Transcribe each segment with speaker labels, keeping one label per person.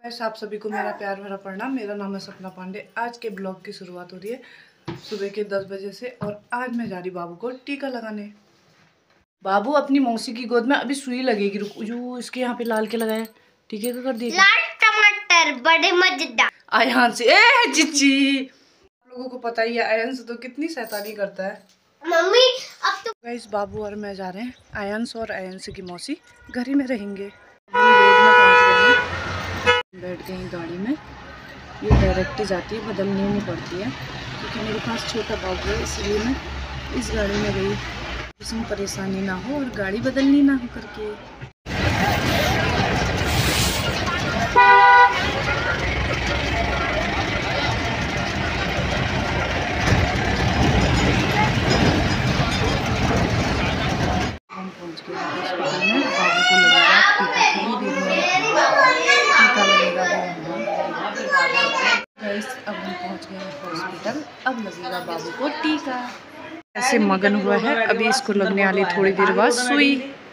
Speaker 1: वैसे आप सभी को मेरा प्यार भरा प्रणाम। मेरा नाम है सपना पांडे। आज के ब्लॉग की शुरुआत हो रही है सुबह के 10 बजे से और आज मैं जा रही बाबू को टीका लगाने। बाबू अपनी मौसी की गोद में अभी सुई लगेगी। रुक जो इसके यहाँ पे लाल के लगाए टीके का कर दिए।
Speaker 2: लाल टमाटर बड़े मजेदार।
Speaker 1: आयान से ए चिच्ची, आप लोगों को पता ही है आयान से तो कितनी शैतानी करता है।
Speaker 2: मम्मी अब तो
Speaker 1: गाइस बाबू और मैं जा रहे हैं। आयांश और आयांश की मौसी घर ही में रहेंगे। बैठ गए गाड़ी में। ये डायरेक्ट जाती है, बदलनी नहीं पड़ती है क्योंकि मेरे पास छोटा बाबू है, इसलिए मैं इस गाड़ी में गई जिसमें परेशानी ना हो और गाड़ी बदलनी ना हो करके। हम पहुंच गए हॉस्पिटल में। बाबू को लगेगा टीका, थोड़ी देर में टीका लगेगा। अब हम पहुंच गए हॉस्पिटल, अब लगेगा बाबू को टीका। ऐसे मगन हुआ है, अभी इसको लगने वाली थोड़ी देर बाद सुई।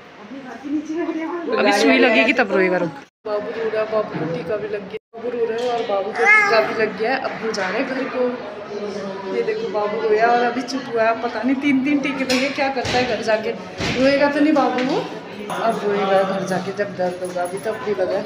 Speaker 1: अभी सुई लगेगी तब रोएगा। रुक बाबू रो रहा है, बाबू को टीका भी लग गया। बाबू रो रहे हैं और बाबू को टीका भी लग गया है। अब वो जा रहे हैं घर को। ये देखो बाबू रोया और अभी चुप हुआ है। पता नहीं 3 टीके लगे, क्या करता है घर जाके। रोएगा तो नहीं बाबू वो, अब रोएगा घर जाके जब दर्द होगा। अभी तब भी लगा।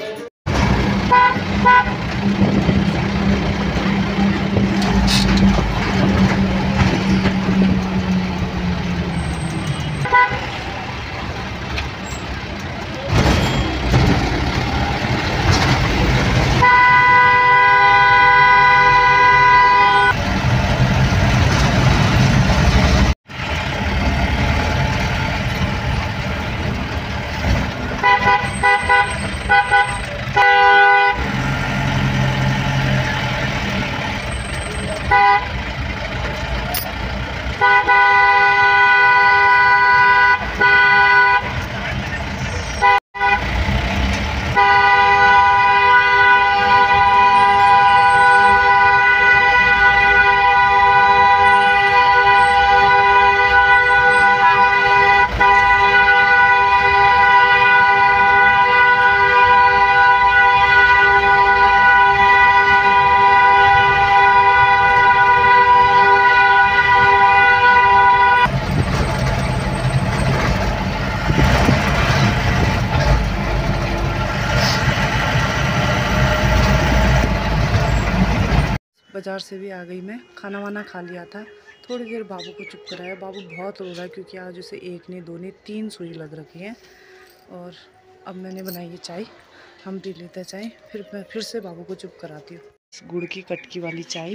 Speaker 1: बाज़ार से भी आ गई मैं, खाना वाना खा लिया था। थोड़ी देर बाबू को चुप कराया। बाबू बहुत रो रहा है क्योंकि आज उसे 1 नहीं 2 नहीं 3 सुई लग रखी है। और अब मैंने बनाई है चाय, हम पी लेते हैं चाय। फिर मैं फिर से बाबू को चुप कराती हूँ। गुड़ की कटकी वाली चाय,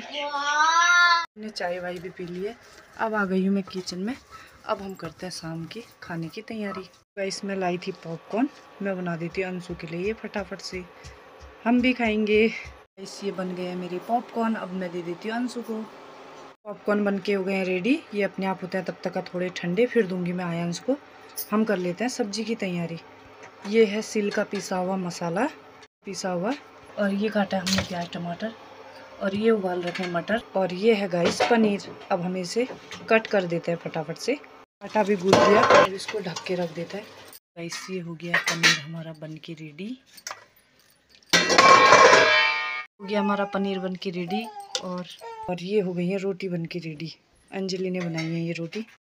Speaker 1: मैंने चाय वाई भी पी ली है। अब आ गई हूँ मैं किचन में। अब हम करते हैं शाम की खाने की तैयारी। इसमें लाई थी पॉपकॉर्न, मैं बना देती हूँ अंशु के लिए, ये फटाफट से हम भी खाएंगे। ये बन गए हैं मेरे पॉपकॉर्न, अब मैं दे देती हूँ अंशु को। पॉपकॉर्न बन के हो गए हैं रेडी। ये अपने आप होते हैं तब तक का थोड़े ठंडे, फिर दूंगी मैं आयांश को। हम कर लेते हैं सब्जी की तैयारी। ये है सिल का पिसा हुआ मसाला, पिसा हुआ, और ये काटा हमने प्याज टमाटर, और ये उबाल रखे हैं मटर, और ये है गाइस पनीर। अब हम इसे कट कर देते हैं फटाफट से। आटा भी गूंथ दिया और इसको ढक के रख देता है। गाइस ये हो गया पनीर हमारा बन के रेडी। हो गया हमारा पनीर बन के रेडी। और ये हो गई है रोटी बन के रेडी। अंजलि ने बनाई है ये रोटी।